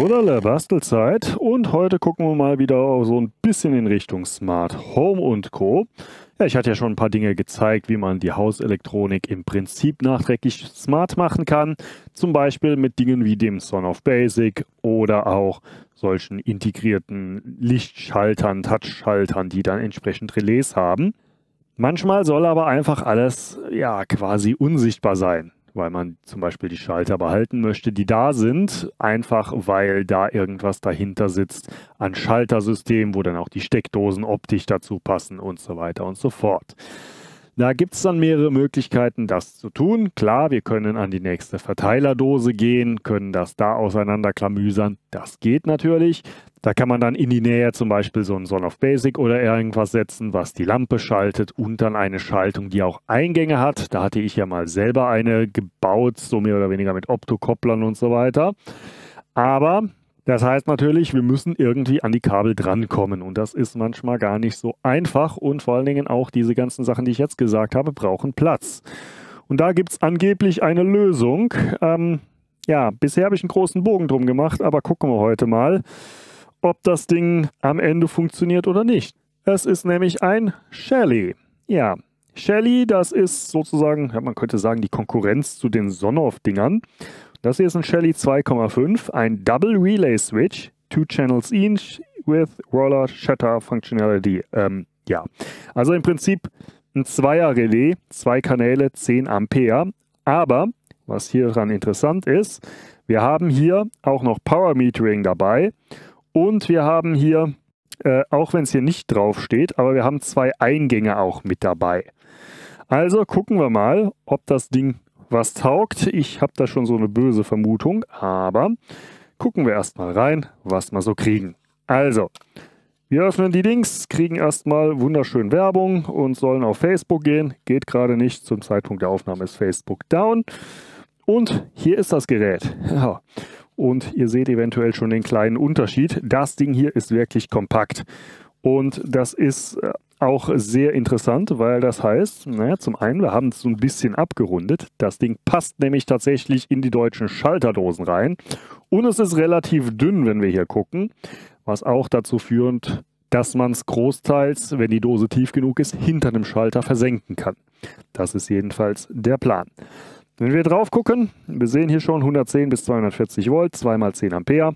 Wunderle Bastelzeit und heute gucken wir mal wieder so ein bisschen in Richtung Smart Home und Co. Ja, ich hatte ja schon ein paar Dinge gezeigt, wie man die Hauselektronik im Prinzip nachträglich smart machen kann. Zum Beispiel mit Dingen wie dem Sonoff Basic oder auch solchen integrierten Lichtschaltern, Touchschaltern, die dann entsprechend Relais haben. Manchmal soll aber einfach alles ja quasi unsichtbar sein, weil man zum Beispiel die Schalter behalten möchte, die da sind, einfach weil da irgendwas dahinter sitzt an Schaltersystem, wo dann auch die Steckdosen optisch dazu passen und so weiter und so fort. Da gibt es dann mehrere Möglichkeiten, das zu tun. Klar, wir können an die nächste Verteilerdose gehen, können das da auseinanderklamüsern. Das geht natürlich. Da kann man dann in die Nähe zum Beispiel so ein Sonoff Basic oder irgendwas setzen, was die Lampe schaltet und dann eine Schaltung, die auch Eingänge hat. Da hatte ich ja mal selber eine gebaut, so mehr oder weniger mit Optokopplern und so weiter. Aber das heißt natürlich, wir müssen irgendwie an die Kabel drankommen und das ist manchmal gar nicht so einfach und vor allen Dingen auch diese ganzen Sachen, die ich jetzt gesagt habe, brauchen Platz. Und da gibt es angeblich eine Lösung. Ja, bisher habe ich einen großen Bogen drum gemacht, aber gucken wir heute mal, ob das Ding am Ende funktioniert oder nicht. Es ist nämlich ein Shelly. Ja, Shelly, das ist sozusagen, ja, man könnte sagen, die Konkurrenz zu den Sonoff-Dingern. Das hier ist ein Shelly 2,5, ein Double Relay Switch, 2 channels each with Roller Shutter Functionality. Ja, also im Prinzip ein Zweier-Relais, 2 Kanäle, 10 Ampere. Aber, was hier dran interessant ist, wir haben hier auch noch Power Metering dabei. Und wir haben hier, auch wenn es hier nicht drauf steht, aber wir haben 2 Eingänge auch mit dabei. Also gucken wir mal, ob das Ding was taugt. Ich habe da schon so eine böse Vermutung, aber gucken wir erstmal rein, was wir so kriegen. Also, wir öffnen die Dings, kriegen erstmal wunderschön Werbung und sollen auf Facebook gehen. Geht gerade nicht, zum Zeitpunkt der Aufnahme ist Facebook down. Und hier ist das Gerät. Ja. Und ihr seht eventuell schon den kleinen Unterschied. Das Ding hier ist wirklich kompakt. Und das ist auch sehr interessant, weil das heißt, naja, zum einen, wir haben es so ein bisschen abgerundet. Das Ding passt nämlich tatsächlich in die deutschen Schalterdosen rein. Und es ist relativ dünn, wenn wir hier gucken, was auch dazu führt, dass man es großteils, wenn die Dose tief genug ist, hinter dem Schalter versenken kann. Das ist jedenfalls der Plan. Wenn wir drauf gucken, wir sehen hier schon 110 bis 240 Volt, 2x10 Ampere,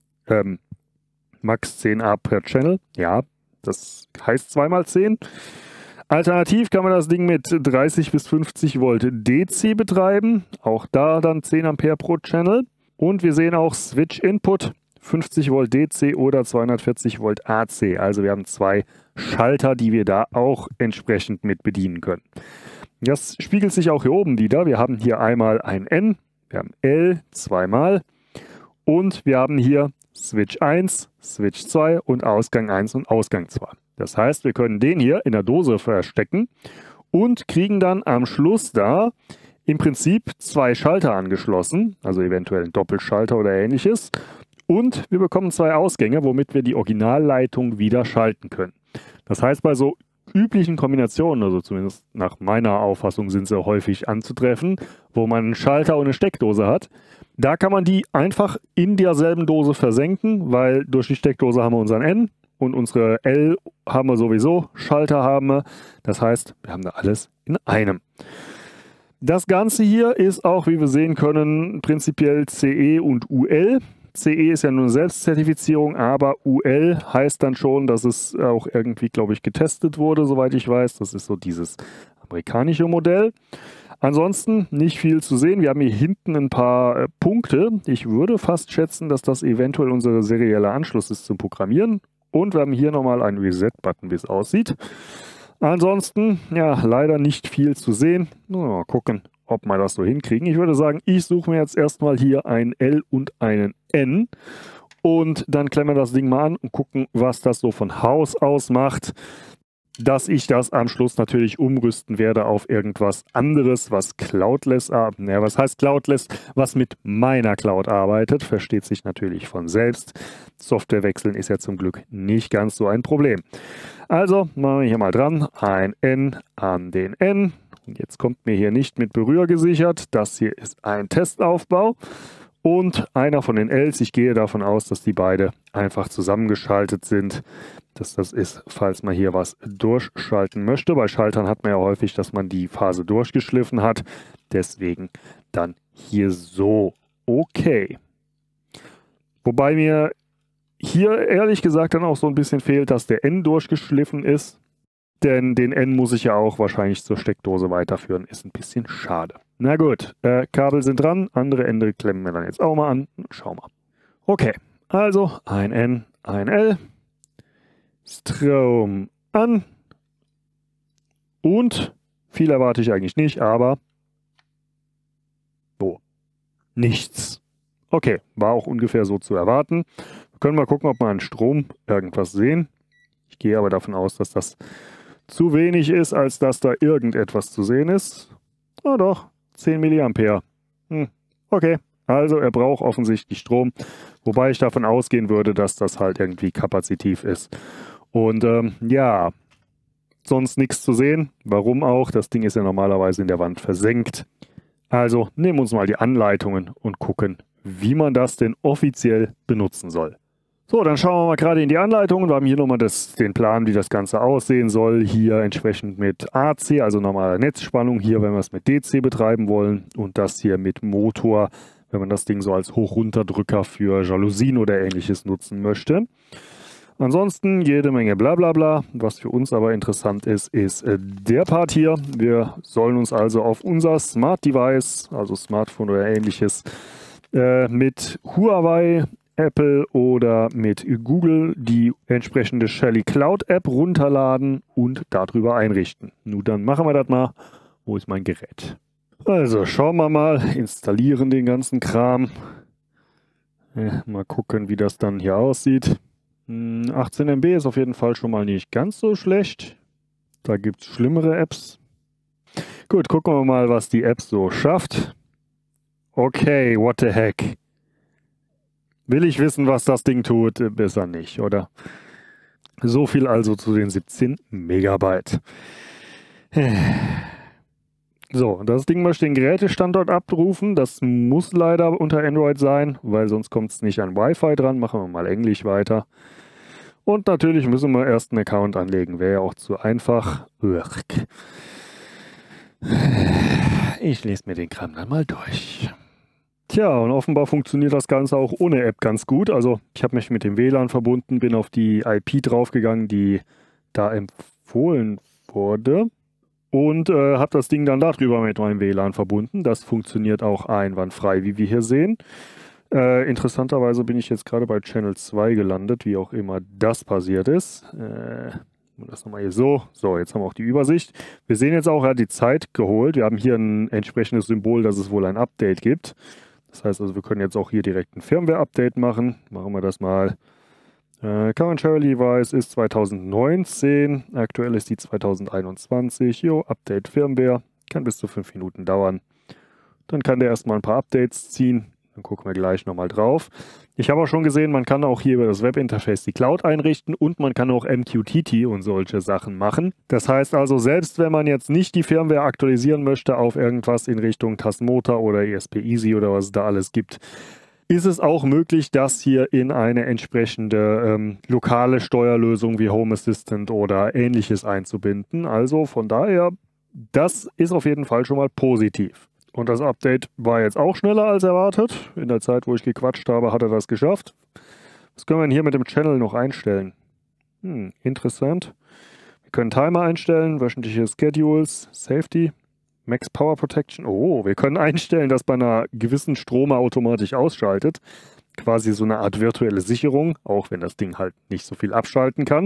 max 10 A per Channel, ja, das heißt 2x10. Alternativ kann man das Ding mit 30 bis 50 Volt DC betreiben, auch da dann 10 Ampere pro Channel. Und wir sehen auch Switch Input, 50 Volt DC oder 240 Volt AC, also wir haben 2 Schalter, die wir da auch entsprechend mit bedienen können. Das spiegelt sich auch hier oben wieder. Wir haben hier einmal ein N, wir haben L zweimal und wir haben hier Switch 1, Switch 2 und Ausgang 1 und Ausgang 2. Das heißt, wir können den hier in der Dose verstecken und kriegen dann am Schluss da im Prinzip 2 Schalter angeschlossen, also eventuell ein Doppelschalter oder ähnliches. Und wir bekommen 2 Ausgänge, womit wir die Originalleitung wieder schalten können. Das heißt, bei so üblichen Kombinationen, also zumindest nach meiner Auffassung sind sie häufig anzutreffen, wo man einen Schalter und eine Steckdose hat. Da kann man die einfach in derselben Dose versenken, weil durch die Steckdose haben wir unseren N und unsere L haben wir sowieso, Schalter haben wir. Das heißt, wir haben da alles in einem. Das Ganze hier ist auch, wie wir sehen können, prinzipiell CE und UL. CE ist ja nur eine Selbstzertifizierung, aber UL heißt dann schon, dass es auch irgendwie, glaube ich, getestet wurde, soweit ich weiß. Das ist so dieses amerikanische Modell. Ansonsten nicht viel zu sehen. Wir haben hier hinten ein paar Punkte. Ich würde fast schätzen, dass das eventuell unser serieller Anschluss ist zum Programmieren. Und wir haben hier nochmal einen Reset-Button, wie es aussieht. Ansonsten, ja, leider nicht viel zu sehen. Mal gucken, ob wir das so hinkriegen. Ich würde sagen, ich suche mir jetzt erstmal hier ein L und einen N und dann klemmen wir das Ding mal an und gucken, was das so von Haus aus macht. Dass ich das am Schluss natürlich umrüsten werde auf irgendwas anderes, was cloudless, was heißt cloudless, was mit meiner Cloud arbeitet, versteht sich natürlich von selbst. Software wechseln ist ja zum Glück nicht ganz so ein Problem. Also machen wir hier mal dran, ein N an den N. Und jetzt kommt mir hier nicht mit Berühr gesichert. Das hier ist ein Testaufbau. und einer von den Ls. Ich gehe davon aus, dass die beide einfach zusammengeschaltet sind, dass das ist, falls man hier was durchschalten möchte. Bei Schaltern hat man ja häufig, dass man die Phase durchgeschliffen hat. Deswegen dann hier so. Okay. Wobei mir hier ehrlich gesagt dann auch so ein bisschen fehlt, dass der N durchgeschliffen ist. Denn den N muss ich ja auch wahrscheinlich zur Steckdose weiterführen. Ist ein bisschen schade. Na gut, Kabel sind dran. Andere Ende klemmen wir dann jetzt auch mal an. Schauen wir. Okay, also ein N, ein L. Strom an. Und viel erwarte ich eigentlich nicht, aber nichts. Okay, war auch ungefähr so zu erwarten. Wir können mal gucken, ob wir an Strom irgendwas sehen. Ich gehe aber davon aus, dass das zu wenig ist, als dass da irgendetwas zu sehen ist. Ah doch, 10 Milliampere. Okay, also er braucht offensichtlich Strom, wobei ich davon ausgehen würde, dass das halt irgendwie kapazitiv ist. Und ja, sonst nichts zu sehen. Warum auch? Das Ding ist ja normalerweise in der Wand versenkt. Also nehmen wir uns mal die Anleitungen und gucken, wie man das denn offiziell benutzen soll. So, dann schauen wir mal gerade in die Anleitungen. Wir haben hier nochmal den Plan, wie das Ganze aussehen soll. Hier entsprechend mit AC, also normaler Netzspannung. Hier, wenn wir es mit DC betreiben wollen. Und das hier mit Motor, wenn man das Ding so als Hoch-Runterdrücker für Jalousien oder ähnliches nutzen möchte. Ansonsten jede Menge Blablabla. Was für uns aber interessant ist, ist der Part hier. Wir sollen uns also auf unser Smart Device, also Smartphone oder ähnliches, mit Huawei, Apple oder mit Google die entsprechende Shelly Cloud App runterladen und darüber einrichten. Nun, dann machen wir das mal. Wo ist mein Gerät? Also schauen wir mal, installieren den ganzen Kram. Mal gucken, wie das dann hier aussieht. 18 MB ist auf jeden Fall schon mal nicht ganz so schlecht. Da gibt es schlimmere Apps. Gut, gucken wir mal, was die App so schafft. Okay, what the heck. Will ich wissen, was das Ding tut? Besser nicht, oder? So viel also zu den 17 Megabyte. So, das Ding möchte den Gerätestandort abrufen. Das muss leider unter Android sein, weil sonst kommt es nicht an Wi-Fi dran. Machen wir mal Englisch weiter. Und natürlich müssen wir erst einen Account anlegen. Wäre ja auch zu einfach. Ich lese mir den Kram dann mal durch. Tja, und offenbar funktioniert das Ganze auch ohne App ganz gut. Also ich habe mich mit dem WLAN verbunden, bin auf die IP draufgegangen, die da empfohlen wurde. Und habe das Ding dann darüber mit meinem WLAN verbunden. Das funktioniert auch einwandfrei, wie wir hier sehen. Interessanterweise bin ich jetzt gerade bei Channel 2 gelandet, wie auch immer das passiert ist. Das nochmal hier so. So, jetzt haben wir auch die Übersicht. Wir sehen jetzt auch, er hat die Zeit geholt. Wir haben hier ein entsprechendes Symbol, dass es wohl ein Update gibt. Das heißt also, wir können jetzt auch hier direkt ein Firmware-Update machen. Machen wir das mal. Current Shelly Device ist 2019. Aktuell ist die 2021. Jo, Update Firmware. Kann bis zu 5 Minuten dauern. Dann kann der erstmal ein paar Updates ziehen. Dann gucken wir gleich nochmal drauf. Ich habe auch schon gesehen, man kann auch hier über das Webinterface die Cloud einrichten und man kann auch MQTT und solche Sachen machen. Das heißt also, selbst wenn man jetzt nicht die Firmware aktualisieren möchte auf irgendwas in Richtung Tasmota oder ESP-Easy oder was es da alles gibt, ist es auch möglich, das hier in eine entsprechende lokale Steuerlösung wie Home Assistant oder ähnliches einzubinden. Also von daher, das ist auf jeden Fall schon mal positiv. Und das Update war jetzt auch schneller als erwartet. In der Zeit, wo ich gequatscht habe, hat er das geschafft. Was können wir denn hier mit dem Channel noch einstellen? Interessant. Wir können Timer einstellen, wöchentliche Schedules, Safety, Max Power Protection. Oh, wir können einstellen, dass bei einer gewissen Strom automatisch ausschaltet. Quasi so eine Art virtuelle Sicherung, auch wenn das Ding halt nicht so viel abschalten kann.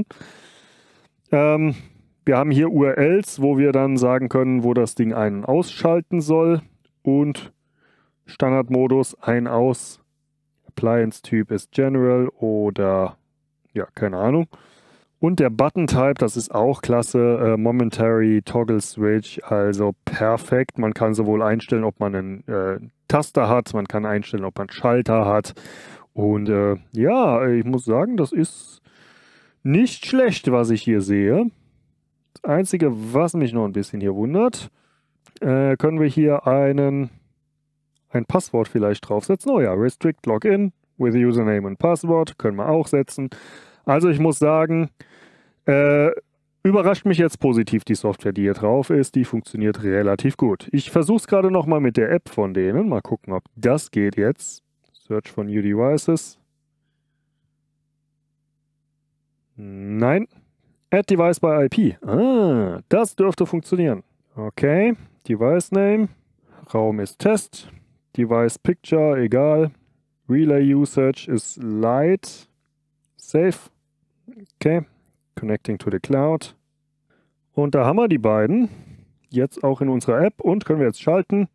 Wir haben hier URLs, wo wir dann sagen können, wo das Ding ein- und ausschalten soll. Und Standardmodus ein-aus. Appliance-Typ ist General oder ja, keine Ahnung. Und der Button-Type, das ist auch klasse. Momentary Toggle Switch, also perfekt. Man kann sowohl einstellen, ob man einen Taster hat, man kann einstellen, ob man einen Schalter hat. Und ja, ich muss sagen, das ist nicht schlecht, was ich hier sehe. Das Einzige, was mich noch ein bisschen hier wundert, können wir hier einen ein Passwort vielleicht draufsetzen. Oh ja, Restrict Login with Username and Passwort können wir auch setzen. Also ich muss sagen, überrascht mich jetzt positiv die Software, die hier drauf ist. Die funktioniert relativ gut. Ich versuche es gerade nochmal mit der App von denen. Mal gucken, ob das geht jetzt. Search for New Devices. Nein. Add Device by IP. Ah, das dürfte funktionieren. Okay. Device Name. Raum ist Test. Device Picture, egal. Relay Usage ist Light. Safe. Okay. Connecting to the Cloud. Und da haben wir die beiden. Jetzt auch in unserer App. Und können wir jetzt schalten.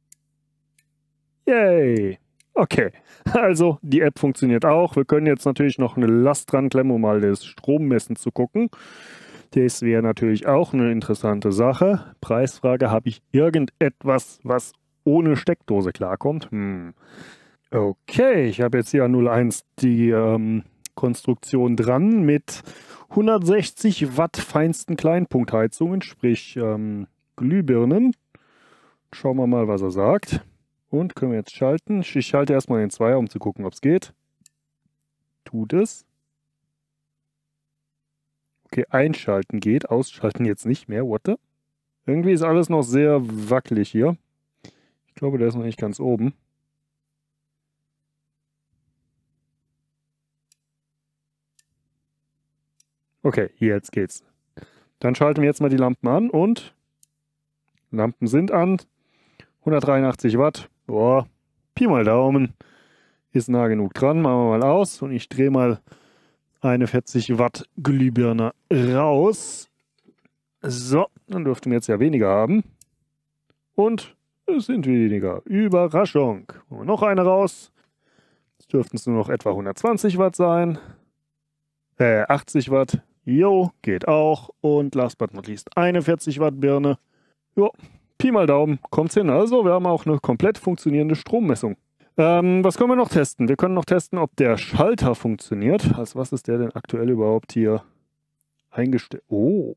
Yay! Okay, also die App funktioniert auch. Wir können jetzt natürlich noch eine Last dran klemmen, um mal das Strommessen zu gucken. Das wäre natürlich auch eine interessante Sache. Preisfrage, habe ich irgendetwas, was ohne Steckdose klarkommt? Okay, ich habe jetzt hier an 01 die Konstruktion dran mit 160 Watt feinsten Kleinpunktheizungen, sprich Glühbirnen. Schauen wir mal, was er sagt. Und können wir jetzt schalten. Ich schalte erstmal den Zweier, um zu gucken, ob es geht. Tut es. Okay, einschalten geht, ausschalten jetzt nicht mehr. What the? Irgendwie ist alles noch sehr wackelig hier. Ich glaube, der ist noch nicht ganz oben. Okay, jetzt geht's. Dann schalten wir jetzt mal die Lampen an und Lampen sind an. 183 Watt. Boah, Pi mal Daumen. Ist nah genug dran. Machen wir mal aus und ich drehe mal eine 40 Watt Glühbirne raus. So, dann dürften wir jetzt ja weniger haben. Und es sind weniger. Überraschung. Machen wir noch eine raus. Jetzt dürften es nur noch etwa 120 Watt sein. 80 Watt. Jo, geht auch. Und last but not least eine 40 Watt Birne. Jo. Pi mal Daumen, kommt's hin. Also, wir haben auch eine komplett funktionierende Strommessung. Was können wir noch testen? Wir können noch testen, ob der Schalter funktioniert. Also, was ist der denn aktuell überhaupt hier eingestellt? Oh.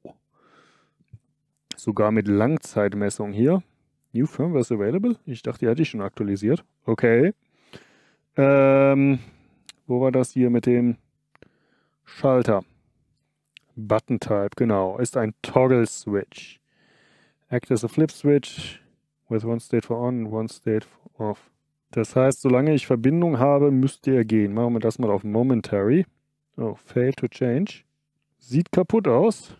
Sogar mit Langzeitmessung hier. New Firmware is available? Ich dachte, die hätte ich schon aktualisiert. Okay. Wo war das hier mit dem Schalter? Button Type, genau. Ist ein Toggle Switch. Act as a flip switch with one state for on and one state for off. Das heißt, solange ich Verbindung habe, müsste er gehen. Machen wir das mal auf Momentary. Oh, fail to change. Sieht kaputt aus.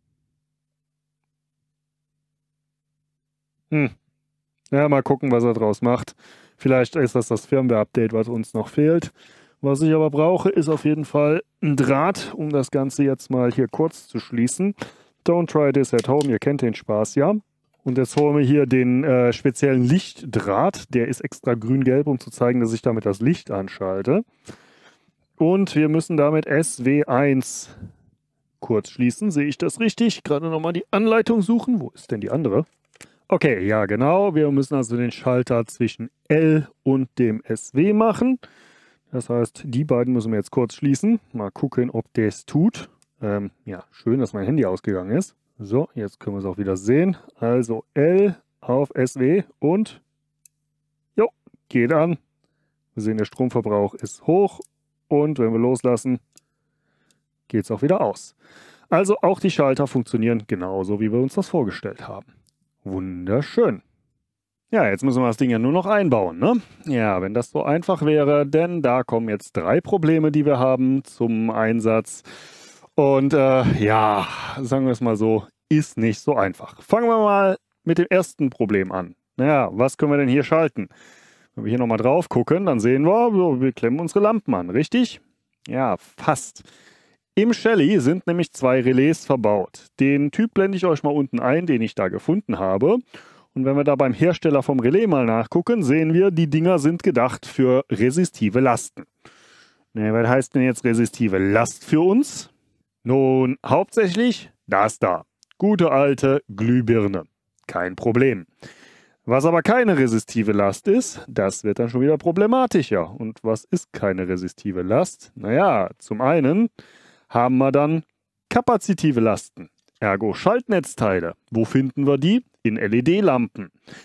Ja, mal gucken, was er draus macht. Vielleicht ist das Firmware-Update, was uns noch fehlt. Was ich aber brauche, ist auf jeden Fall ein Draht, um das Ganze jetzt mal hier kurz zu schließen. Don't try this at home, ihr kennt den Spaß ja. Und jetzt holen wir hier den speziellen Lichtdraht. Der ist extra grün-gelb, um zu zeigen, dass ich damit das Licht anschalte. Und wir müssen damit SW1 kurz schließen. Sehe ich das richtig? Gerade nochmal die Anleitung suchen. Wo ist denn die andere? Okay, ja genau. Wir müssen also den Schalter zwischen L und dem SW machen. Das heißt, die beiden müssen wir jetzt kurz schließen. Mal gucken, ob das tut. Ja, schön, dass mein Handy ausgegangen ist. So, jetzt können wir es auch wieder sehen. Also L auf SW und jo, geht an. Wir sehen, der Stromverbrauch ist hoch und wenn wir loslassen, geht es auch wieder aus. Also auch die Schalter funktionieren genauso, wie wir uns das vorgestellt haben. Wunderschön. Ja, jetzt müssen wir das Ding ja nur noch einbauen, ne? Ja, wenn das so einfach wäre, denn da kommen jetzt 3 Probleme, die wir haben zum Einsatz. Und ja, sagen wir es mal so, ist nicht so einfach. Fangen wir mal mit dem ersten Problem an. Naja, was können wir denn hier schalten? Wenn wir hier nochmal drauf gucken, dann sehen wir klemmen unsere Lampen an, richtig? Ja, fast. Im Shelly sind nämlich 2 Relais verbaut. Den Typ blende ich euch mal unten ein, den ich da gefunden habe. Und wenn wir da beim Hersteller vom Relais mal nachgucken, sehen wir, die Dinger sind gedacht für resistive Lasten. Na, was heißt denn jetzt resistive Last für uns? Nun, hauptsächlich das da. Gute alte Glühbirne. Kein Problem. Was aber keine resistive Last ist, das wird dann schon wieder problematischer. Und was ist keine resistive Last? Naja, zum einen haben wir dann kapazitive Lasten. Ergo Schaltnetzteile. Wo finden wir die? In LED-Lampen.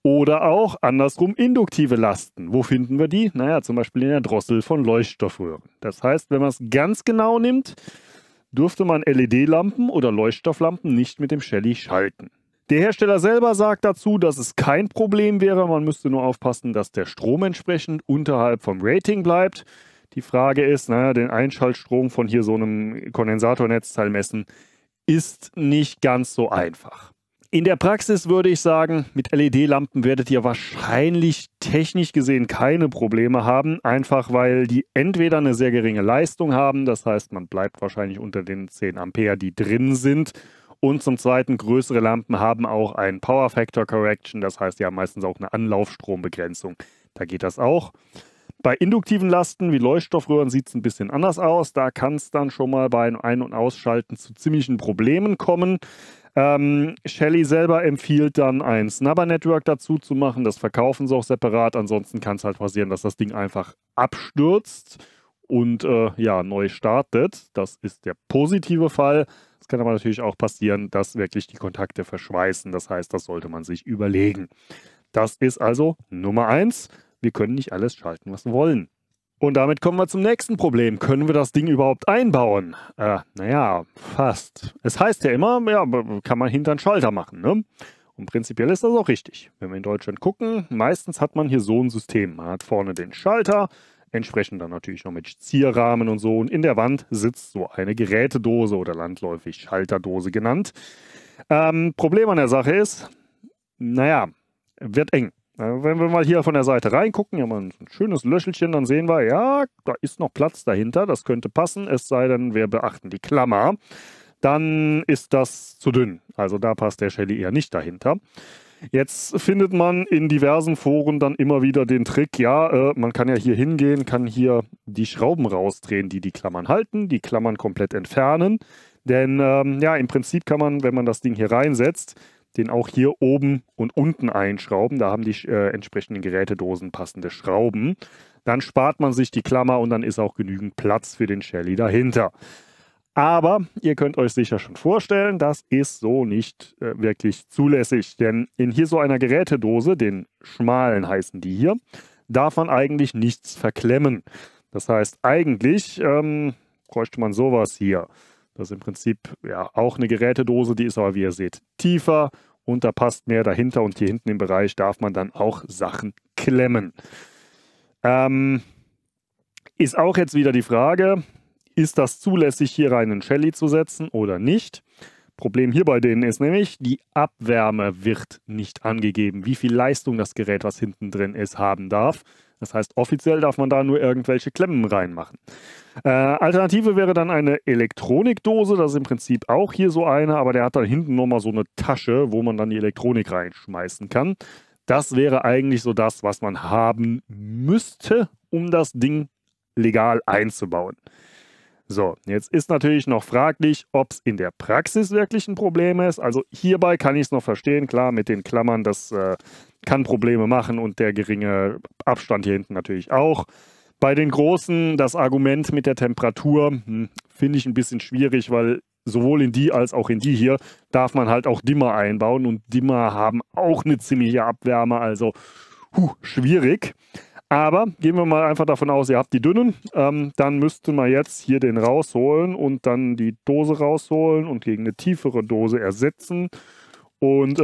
Oder auch andersrum induktive Lasten. Wo finden wir die? Naja, zum Beispiel in der Drossel von Leuchtstoffröhren. Das heißt, wenn man es ganz genau nimmt, dürfte man LED-Lampen oder Leuchtstofflampen nicht mit dem Shelly schalten. Der Hersteller selber sagt dazu, dass es kein Problem wäre. Man müsste nur aufpassen, dass der Strom entsprechend unterhalb vom Rating bleibt. Die Frage ist, naja, den Einschaltstrom von hier so einem Kondensatornetzteil messen, ist nicht ganz so einfach. In der Praxis würde ich sagen, mit LED-Lampen werdet ihr wahrscheinlich technisch gesehen keine Probleme haben, einfach weil die entweder eine sehr geringe Leistung haben, das heißt, man bleibt wahrscheinlich unter den 10 Ampere, die drin sind, und zum Zweiten, größere Lampen haben auch einen Power Factor Correction, das heißt, die haben meistens auch eine Anlaufstrombegrenzung. Da geht das auch. Bei induktiven Lasten wie Leuchtstoffröhren sieht es ein bisschen anders aus. Da kann es dann schon mal beim Ein- und Ausschalten zu ziemlichen Problemen kommen. Shelly selber empfiehlt dann ein Snubber-Network dazu zu machen. Das verkaufen sie auch separat. Ansonsten kann es halt passieren, dass das Ding einfach abstürzt und ja, neu startet. Das ist der positive Fall. Es kann aber natürlich auch passieren, dass wirklich die Kontakte verschweißen. Das heißt, das sollte man sich überlegen. Das ist also Nummer 1. Wir können nicht alles schalten, was wir wollen. Und damit kommen wir zum nächsten Problem. Können wir das Ding überhaupt einbauen? Naja, fast. Es heißt ja immer, ja, kann man hinter einen Schalter machen, ne? Und prinzipiell ist das auch richtig. Wenn wir in Deutschland gucken, meistens hat man hier so ein System. Man hat vorne den Schalter, entsprechend dann natürlich noch mit Zierrahmen und so. Und in der Wand sitzt so eine Gerätedose oder landläufig Schalterdose genannt. Problem an der Sache ist, naja, wird eng. Wenn wir mal hier von der Seite reingucken, ja, mal ein schönes Löchelchen, dann sehen wir, ja, da ist noch Platz dahinter, das könnte passen, es sei denn, wir beachten die Klammer, dann ist das zu dünn. Also da passt der Shelly eher nicht dahinter. Jetzt findet man in diversen Foren dann immer wieder den Trick, ja, man kann ja hier hingehen, kann hier die Schrauben rausdrehen, die die Klammern halten, die Klammern komplett entfernen. Denn ja, im Prinzip kann man, wenn man das Ding hier reinsetzt, den auch hier oben und unten einschrauben. Da haben die entsprechenden Gerätedosen passende Schrauben. Dann spart man sich die Klammer und dann ist auch genügend Platz für den Shelly dahinter. Aber ihr könnt euch sicher schon vorstellen, das ist so nicht wirklich zulässig. Denn in hier so einer Gerätedose, den schmalen heißen die hier, darf man eigentlich nichts verklemmen. Das heißt, eigentlich bräuchte man sowas hier. Das ist im Prinzip ja auch eine Gerätedose, die ist aber, wie ihr seht, tiefer und da passt mehr dahinter und hier hinten im Bereich darf man dann auch Sachen klemmen. Ist auch jetzt wieder die Frage, ist das zulässig, hier rein einen Shelly zu setzen oder nicht? Problem hier bei denen ist nämlich, die Abwärme wird nicht angegeben, wie viel Leistung das Gerät, was hinten drin ist, haben darf. Das heißt, offiziell darf man da nur irgendwelche Klemmen reinmachen. Alternative wäre dann eine Elektronikdose, das ist im Prinzip auch hier so eine, aber der hat dann hinten nochmal so eine Tasche, wo man dann die Elektronik reinschmeißen kann. Das wäre eigentlich so das, was man haben müsste, um das Ding legal einzubauen. So, jetzt ist natürlich noch fraglich, ob es in der Praxis wirklich ein Problem ist. Also hierbei kann ich es noch verstehen, klar, mit den Klammern, das kann Probleme machen und der geringe Abstand hier hinten natürlich auch. Bei den großen, das Argument mit der Temperatur finde ich ein bisschen schwierig, weil sowohl in die als auch in die hier darf man halt auch Dimmer einbauen und Dimmer haben auch eine ziemliche Abwärme, also schwierig. Aber gehen wir mal einfach davon aus, ihr habt die dünnen, dann müsste man jetzt hier den rausholen und dann die Dose rausholen und gegen eine tiefere Dose ersetzen. Und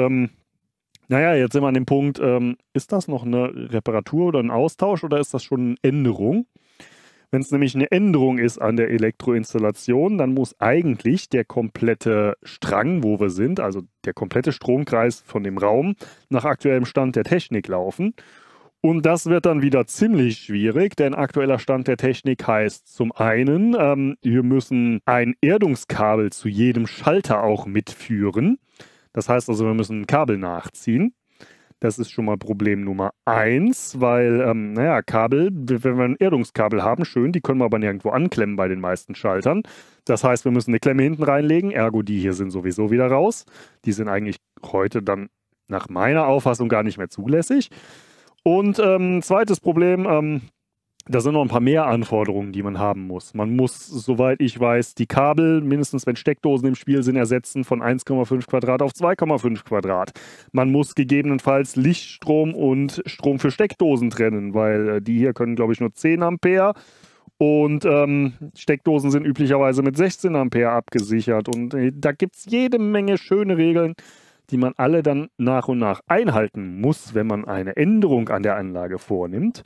naja, jetzt sind wir an dem Punkt, ist das noch eine Reparatur oder ein Austausch oder ist das schon eine Änderung? Wenn es nämlich eine Änderung ist an der Elektroinstallation, dann muss eigentlich der komplette Strang, wo wir sind, also der komplette Stromkreis von dem Raum, nach aktuellem Stand der Technik laufen. Und das wird dann wieder ziemlich schwierig, denn aktueller Stand der Technik heißt zum einen, wir müssen ein Erdungskabel zu jedem Schalter auch mitführen. Das heißt also, wir müssen ein Kabel nachziehen. Das ist schon mal Problem Nummer 1, weil, naja, Kabel, wenn wir ein Erdungskabel haben, schön, die können wir aber nirgendwo anklemmen bei den meisten Schaltern. Das heißt, wir müssen eine Klemme hinten reinlegen, ergo die hier sind sowieso wieder raus. Die sind eigentlich heute dann nach meiner Auffassung gar nicht mehr zulässig. Und zweites Problem, Da sind noch ein paar mehr Anforderungen, die man haben muss. Man muss, soweit ich weiß, die Kabel, mindestens wenn Steckdosen im Spiel sind, ersetzen von 1,5 Quadrat auf 2,5 Quadrat. Man muss gegebenenfalls Lichtstrom und Strom für Steckdosen trennen, weil die hier können, glaube ich, nur 10 Ampere und Steckdosen sind üblicherweise mit 16 Ampere abgesichert. Und da gibt es jede Menge schöne Regeln, die man alle dann nach und nach einhalten muss, wenn man eine Änderung an der Anlage vornimmt.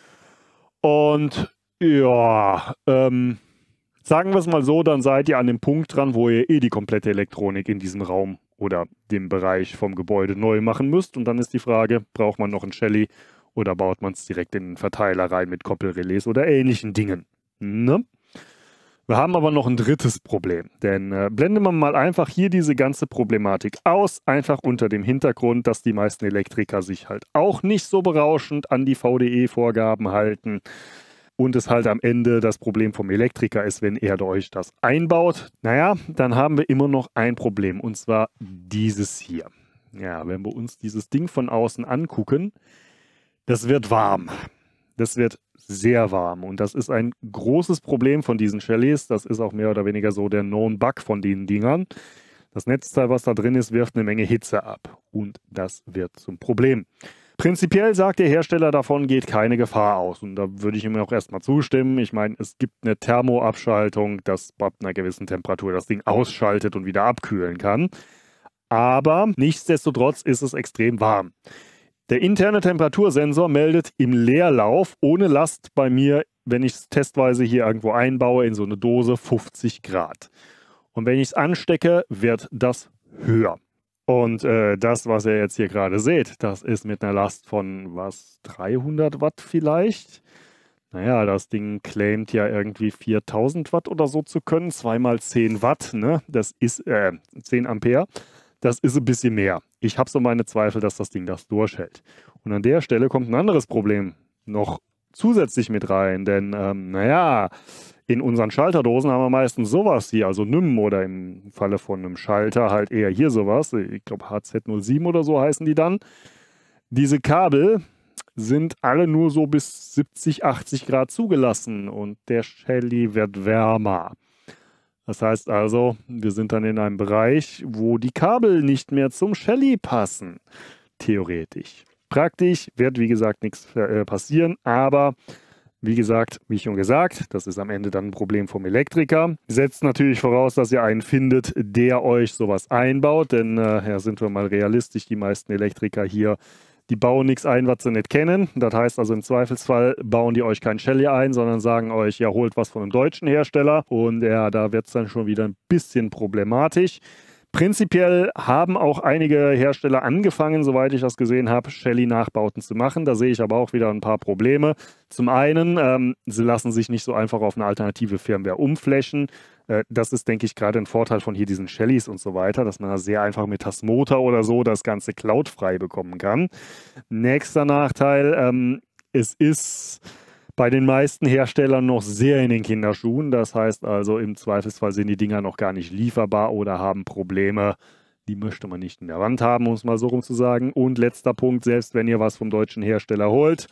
Und ja, sagen wir es mal so, dann seid ihr an dem Punkt dran, wo ihr die komplette Elektronik in diesem Raum oder dem Bereich vom Gebäude neu machen müsst. Und dann ist die Frage, braucht man noch ein Shelly oder baut man es direkt in den Verteiler rein mit Koppelrelais oder ähnlichen Dingen? Ne? Wir haben aber noch ein drittes Problem, denn blenden wir mal einfach hier diese ganze Problematik aus, einfach unter dem Hintergrund, dass die meisten Elektriker sich halt auch nicht so berauschend an die VDE-Vorgaben halten und es halt am Ende das Problem vom Elektriker ist, wenn er euch das einbaut. Naja, dann haben wir immer noch ein Problem und zwar dieses hier. Ja, wenn wir uns dieses Ding von außen angucken, das wird warm. Das wird sehr warm und das ist ein großes Problem von diesen Shellys. Das ist auch mehr oder weniger so der Known Bug von den Dingern. Das Netzteil, was da drin ist, wirft eine Menge Hitze ab und das wird zum Problem. Prinzipiell sagt der Hersteller, davon geht keine Gefahr aus und da würde ich ihm auch erstmal zustimmen. Ich meine, es gibt eine Thermoabschaltung, das ab einer gewissen Temperatur das Ding ausschaltet und wieder abkühlen kann. Aber nichtsdestotrotz ist es extrem warm. Der interne Temperatursensor meldet im Leerlauf ohne Last bei mir, wenn ich es testweise hier irgendwo einbaue in so eine Dose, 50 Grad. Und wenn ich es anstecke, wird das höher. Und das, was ihr jetzt hier gerade seht, das ist mit einer Last von, was, 300 Watt vielleicht? Naja, das Ding claimt ja irgendwie 4000 Watt oder so zu können. 2 mal 10 Watt, ne? Das ist 10 Ampere. Das ist ein bisschen mehr. Ich habe so meine Zweifel, dass das Ding das durchhält. Und an der Stelle kommt ein anderes Problem noch zusätzlich mit rein. Denn, naja, in unseren Schalterdosen haben wir meistens sowas hier, also NIM oder im Falle von einem Schalter halt eher hier sowas. Ich glaube HZ07 oder so heißen die dann. Diese Kabel sind alle nur so bis 70, 80 Grad zugelassen und der Shelly wird wärmer. Das heißt also, wir sind dann in einem Bereich, wo die Kabel nicht mehr zum Shelly passen, theoretisch. Praktisch wird, wie gesagt, nichts passieren, aber wie gesagt, wie schon gesagt, das ist am Ende dann ein Problem vom Elektriker. Setzt natürlich voraus, dass ihr einen findet, der euch sowas einbaut, denn ja, sind wir mal realistisch, die meisten Elektriker hier, die bauen nichts ein, was sie nicht kennen. Das heißt also im Zweifelsfall bauen die euch kein Shelly ein, sondern sagen euch, ja, holt was von einem deutschen Hersteller. Und ja, da wird es dann schon wieder ein bisschen problematisch. Prinzipiell haben auch einige Hersteller angefangen, soweit ich das gesehen habe, Shelly-Nachbauten zu machen. Da sehe ich aber auch wieder ein paar Probleme. Zum einen, sie lassen sich nicht so einfach auf eine alternative Firmware umflashen. Das ist, denke ich, gerade ein Vorteil von hier diesen Shellys und so weiter, dass man da sehr einfach mit Tasmota oder so das Ganze cloudfrei bekommen kann. Nächster Nachteil, es ist bei den meisten Herstellern noch sehr in den Kinderschuhen. Das heißt also, im Zweifelsfall sind die Dinger noch gar nicht lieferbar oder haben Probleme. Die möchte man nicht in der Wand haben, um es mal so rum zu sagen. Und letzter Punkt, selbst wenn ihr was vom deutschen Hersteller holt,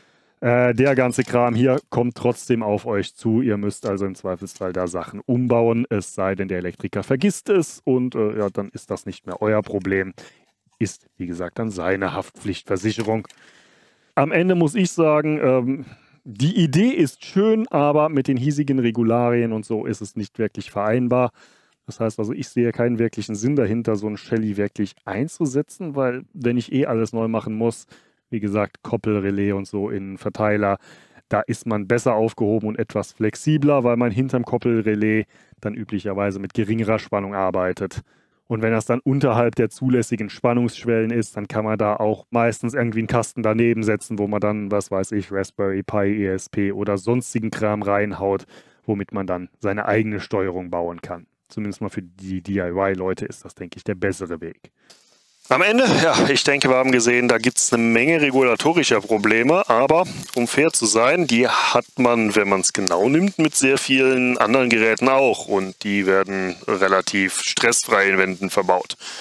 der ganze Kram hier kommt trotzdem auf euch zu. Ihr müsst also im Zweifelsfall da Sachen umbauen, es sei denn, der Elektriker vergisst es und ja, dann ist das nicht mehr euer Problem. Ist, wie gesagt, dann seine Haftpflichtversicherung. Am Ende muss ich sagen, die Idee ist schön, aber mit den hiesigen Regularien und so ist es nicht wirklich vereinbar. Das heißt also, ich sehe keinen wirklichen Sinn dahinter, so ein Shelly wirklich einzusetzen, weil wenn ich alles neu machen muss, wie gesagt, Koppelrelais und so in Verteiler, da ist man besser aufgehoben und etwas flexibler, weil man hinterm Koppelrelais dann üblicherweise mit geringerer Spannung arbeitet. Und wenn das dann unterhalb der zulässigen Spannungsschwellen ist, dann kann man da auch meistens irgendwie einen Kasten daneben setzen, wo man dann, was weiß ich, Raspberry Pi, ESP oder sonstigen Kram reinhaut, womit man dann seine eigene Steuerung bauen kann. Zumindest mal für die DIY-Leute ist das, denke ich, der bessere Weg. Am Ende, ja, ich denke, wir haben gesehen, da gibt es eine Menge regulatorischer Probleme, aber um fair zu sein, die hat man, wenn man es genau nimmt, mit sehr vielen anderen Geräten auch und die werden relativ stressfrei in Wänden verbaut.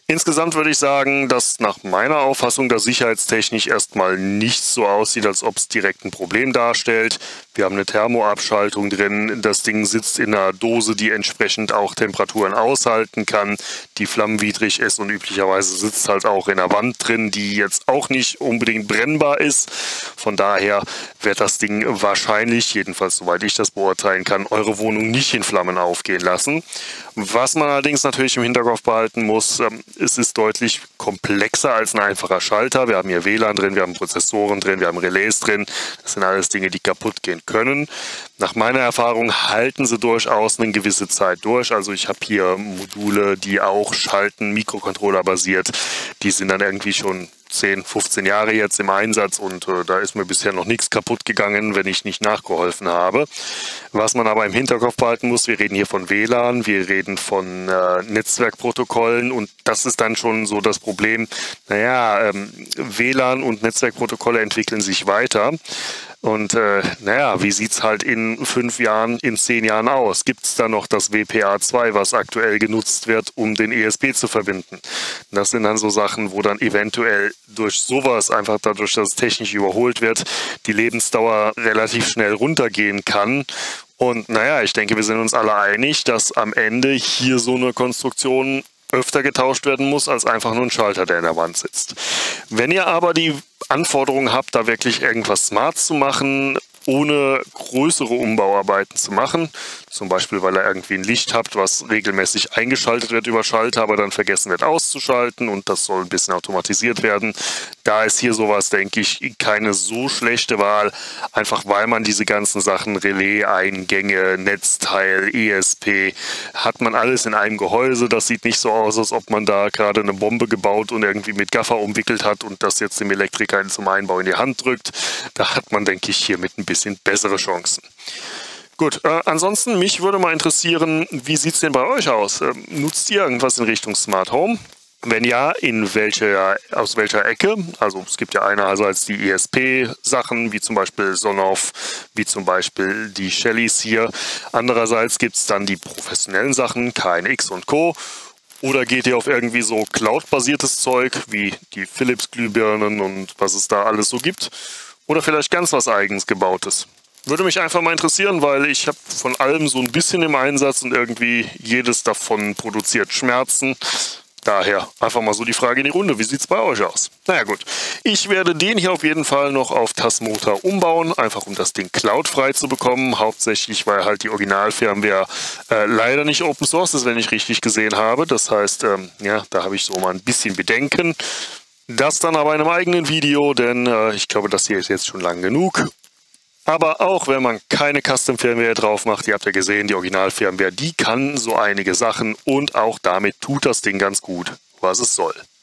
Insgesamt würde ich sagen, dass nach meiner Auffassung das sicherheitstechnisch erstmal nicht so aussieht, als ob es direkt ein Problem darstellt. Wir haben eine Thermoabschaltung drin. Das Ding sitzt in einer Dose, die entsprechend auch Temperaturen aushalten kann, die flammenwidrig ist, und üblicherweise sitzt halt auch in der Wand drin, die jetzt auch nicht unbedingt brennbar ist. Von daher wird das Ding wahrscheinlich, jedenfalls soweit ich das beurteilen kann, eure Wohnung nicht in Flammen aufgehen lassen. Was man allerdings natürlich im Hinterkopf behalten muss, es ist deutlich komplexer als ein einfacher Schalter. Wir haben hier WLAN drin, wir haben Prozessoren drin, wir haben Relais drin. Das sind alles Dinge, die kaputt gehen können. Nach meiner Erfahrung halten sie durchaus eine gewisse Zeit durch. Also ich habe hier Module, die auch schalten, Mikrocontroller basiert. Die sind dann irgendwie schon 10, 15 Jahre jetzt im Einsatz, und da ist mir bisher noch nichts kaputt gegangen, wenn ich nicht nachgeholfen habe. Was man aber im Hinterkopf behalten muss, wir reden hier von WLAN, wir reden von Netzwerkprotokollen, und das ist dann schon so das Problem. Naja, WLAN und Netzwerkprotokolle entwickeln sich weiter. Und naja, wie sieht es halt in 5 Jahren, in 10 Jahren aus? Gibt es da noch das WPA2, was aktuell genutzt wird, um den ESP zu verbinden? Das sind dann so Sachen, wo dann eventuell durch sowas, einfach dadurch, dass es technisch überholt wird, die Lebensdauer relativ schnell runtergehen kann. Und naja, ich denke, wir sind uns alle einig, dass am Ende hier so eine Konstruktion öfter getauscht werden muss, als einfach nur ein Schalter, der in der Wand sitzt. Wenn ihr aber die Anforderungen habt, da wirklich irgendwas smart zu machen, ohne größere Umbauarbeiten zu machen, zum Beispiel, weil ihr irgendwie ein Licht habt, was regelmäßig eingeschaltet wird über Schalter, aber dann vergessen wird auszuschalten, und das soll ein bisschen automatisiert werden. Da ist hier sowas, denke ich, keine so schlechte Wahl, einfach weil man diese ganzen Sachen, Relais-Eingänge, Netzteil, ESP, hat man alles in einem Gehäuse. Das sieht nicht so aus, als ob man da gerade eine Bombe gebaut und irgendwie mit Gaffer umwickelt hat und das jetzt dem Elektriker zum Einbau in die Hand drückt. Da hat man, denke ich, hier mit ein bisschen bessere Chancen. Gut, ansonsten, mich würde mal interessieren, wie sieht es denn bei euch aus? Nutzt ihr irgendwas in Richtung Smart Home? Wenn ja, aus welcher Ecke? Also es gibt ja einerseits die ESP-Sachen, wie zum Beispiel Sonoff, wie zum Beispiel die Shellys hier. Andererseits gibt es dann die professionellen Sachen, KNX und Co. Oder geht ihr auf irgendwie so Cloud-basiertes Zeug, wie die Philips-Glühbirnen und was es da alles so gibt? Oder vielleicht ganz was Eigens gebautes? Würde mich einfach mal interessieren, weil ich habe von allem so ein bisschen im Einsatz, und irgendwie jedes davon produziert Schmerzen. Daher einfach mal so die Frage in die Runde, wie sieht es bei euch aus? Naja gut, ich werde den hier auf jeden Fall noch auf Tasmota umbauen, einfach um das Ding cloudfrei zu bekommen. Hauptsächlich, weil halt die Originalfirmware leider nicht Open Source ist, wenn ich richtig gesehen habe. Das heißt, ja, da habe ich so mal ein bisschen Bedenken. Das dann aber in einem eigenen Video, denn ich glaube, das hier ist jetzt schon lang genug. Aber auch wenn man keine Custom-Firmware drauf macht, ihr habt ja gesehen, die Original-Firmware, die kann so einige Sachen, und auch damit tut das Ding ganz gut, was es soll.